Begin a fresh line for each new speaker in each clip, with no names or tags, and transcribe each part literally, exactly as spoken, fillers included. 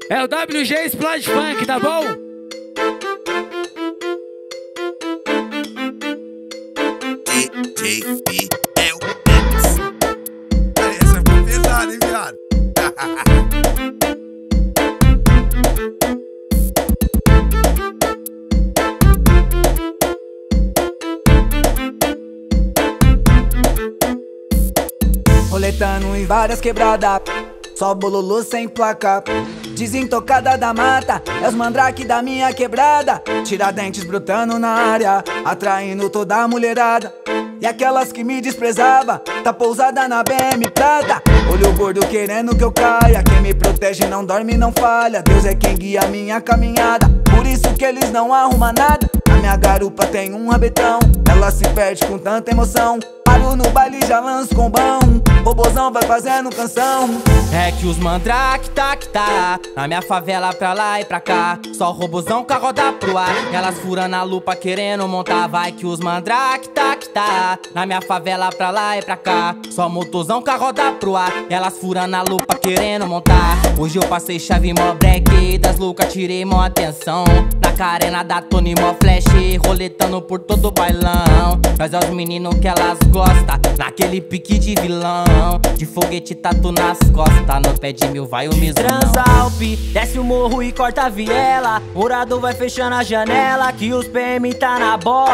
É o W G Splash Funk, tá bom?
D J B L X. Essa foi pesada, hein, viado?
Roletando em várias quebradas, só bololô sem placa. Desentocada da mata, é os mandrake da minha quebrada. Tiradentes brotando na área, atraindo toda a mulherada. E aquelas que me desprezava, tá pousada na B M Prata. Olho gordo querendo que eu caia, quem me protege não dorme, não falha. Deus é quem guia a minha caminhada, por isso que eles não arrumam nada. Na minha garupa tem um rabetão, ela se perde com tanta emoção. Paro no baile e já lanço combão, robozão vai fazendo canção.
É que os mandrake tá que tá na minha favela pra lá e pra cá, só robozão com a roda pro ar, elas furando a lupa querendo montar. Vai que os mandrake tá que tá na minha favela pra lá e pra cá, só motorzão com a roda pro ar, elas furando a lupa querendo montar. Hoje eu passei chave mó break, das loucas tirei mó atenção. Na carena da Tony mó flash, roletando por todo o bailão. Mas é os meninos que elas gostam, naquele pique de vilão, de foguete tatu nas costas, no pé de mil vai o mesmo.
Transalpe, desce o morro e corta a viela, morador vai fechando a janela, que os P M tá na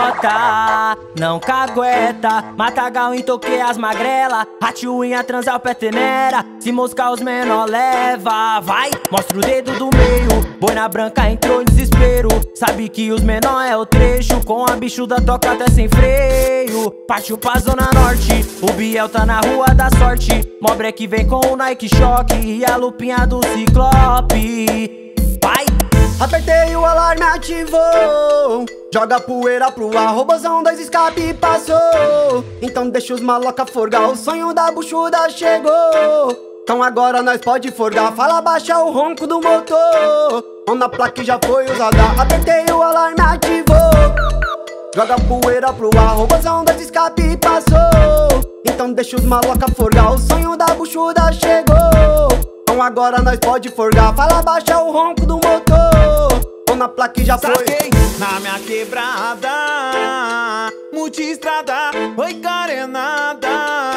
bota. Não cagueta, matagal em toque as magrela, ratiuinha Transalpe é tenera, se moscar os menor leva. Vai, mostra o dedo do meio, boina branca entrou em desespero, sabe que os menor é o trecho, com a bichuda toca até sem freio. Partiu pra zona norte, o Biel tá na rua da sorte, mó break vem com o Nike Shock e a lupinha do Ciclope. Vai!
Apertei o alarme, ativou, joga poeira pro ar, robozão dois escape passou. Então deixa os maloca forgar, o sonho da buchuda chegou. Então agora nós pode forgar, fala baixa o ronco do motor, onda placa já foi usada. Apertei o alarme, ativou, joga poeira pro ar, robozão dois escape passou. Então deixa os maloca forgar, o sonho da buchuda chegou. Então agora nós pode forgar, fala baixa o ronco do motor, onda placa já foi.
Saquei na minha quebrada, multistrada, oi carenada,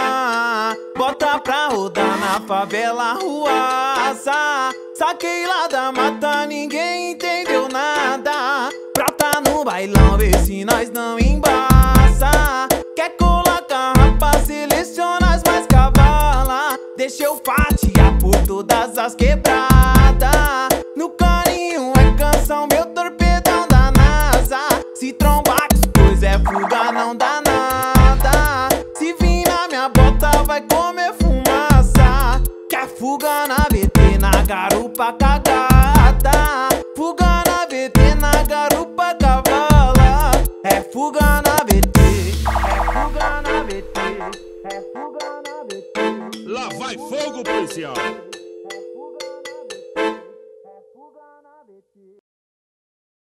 bota pra rodar na favela ruaça. Saquei lá da mata, ninguém entendeu nada, prata no bailão, vê se nós não embaça. Quer colar carrapa, seleciona as mais cavala, deixa eu fatiar por todas as quebradas. No carinho é canção, meu torpedão da NASA, se trombar com coisa é fuga, não dá nada. Se vir na minha bota vai comer fumaça, quer fuga na V T, na garupa cagada. Fuga na V T, na garupa cavala, é fuga na V T, é fuga na V T, é fuga na V T.
Lá vai fogo, policial!